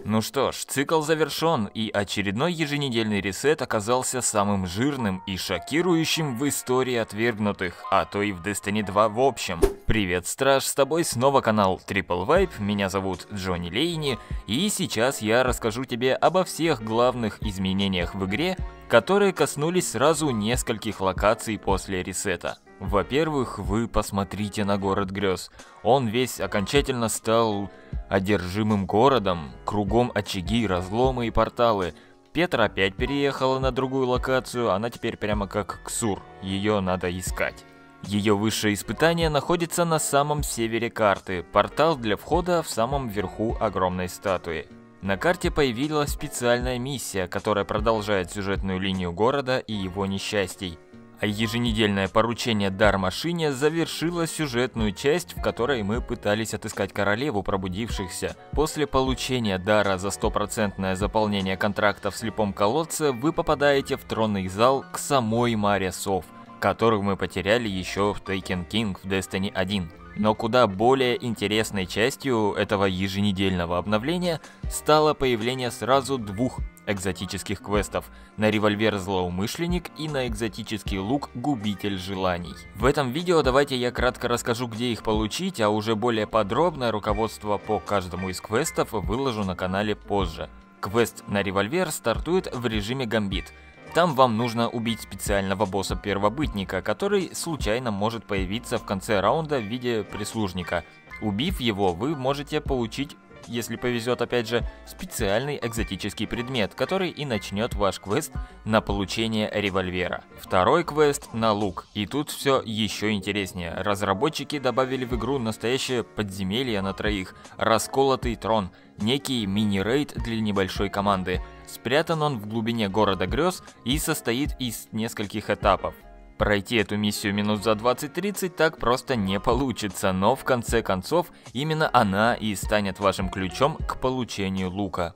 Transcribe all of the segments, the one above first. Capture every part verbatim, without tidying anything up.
Ну что ж, цикл завершен, и очередной еженедельный ресет оказался самым жирным и шокирующим в истории отвергнутых, а то и в Destiny два в общем. Привет, Страж, с тобой снова канал Triple Vibe, меня зовут Джонни Лейни, и сейчас я расскажу тебе обо всех главных изменениях в игре, которые коснулись сразу нескольких локаций после ресета. Во-первых, вы посмотрите на город грез. Он весь окончательно стал одержимым городом, кругом очаги, разломы и порталы. Петра опять переехала на другую локацию, она теперь прямо как Ксур, ее надо искать. Ее высшее испытание находится на самом севере карты, портал для входа в самом верху огромной статуи. На карте появилась специальная миссия, которая продолжает сюжетную линию города и его несчастий. А еженедельное поручение Дар Машине завершило сюжетную часть, в которой мы пытались отыскать королеву пробудившихся. После получения дара за стопроцентное заполнение контракта в слепом колодце, вы попадаете в тронный зал к самой Маре Сов, которую мы потеряли еще в Taken King в Destiny один. Но куда более интересной частью этого еженедельного обновления стало появление сразу двух экзотических квестов на револьвер Злоумышленник и на экзотический лук Губитель Желаний. В этом видео давайте я кратко расскажу, где их получить, а уже более подробное руководство по каждому из квестов выложу на канале позже. Квест на револьвер стартует в режиме Гамбит. Там вам нужно убить специального босса-первобытника, который случайно может появиться в конце раунда в виде прислужника. Убив его, вы можете получить, если повезет опять же, специальный экзотический предмет, который и начнет ваш квест на получение револьвера. Второй квест на лук, и тут все еще интереснее. Разработчики добавили в игру настоящее подземелье на троих, расколотый трон, некий мини-рейд для небольшой команды. Спрятан он в глубине города грез и состоит из нескольких этапов. Пройти эту миссию минут за двадцать-тридцать так просто не получится, но в конце концов именно она и станет вашим ключом к получению лука.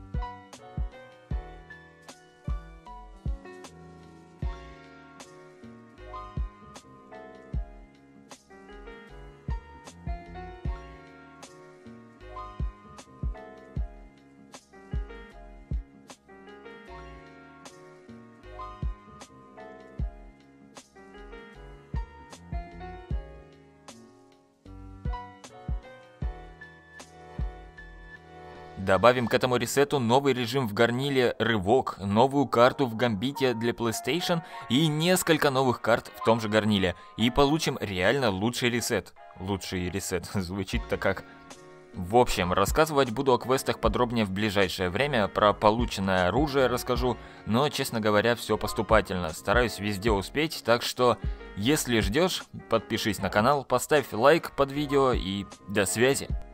Добавим к этому ресету новый режим в Гарниле Рывок, новую карту в Гамбите для PlayStation и несколько новых карт в том же Гарниле. И получим реально лучший ресет. Лучший ресет, звучит-то как... В общем, рассказывать буду о квестах подробнее в ближайшее время, про полученное оружие расскажу, но, честно говоря, все поступательно, стараюсь везде успеть, так что, если ждешь, подпишись на канал, поставь лайк под видео и до связи.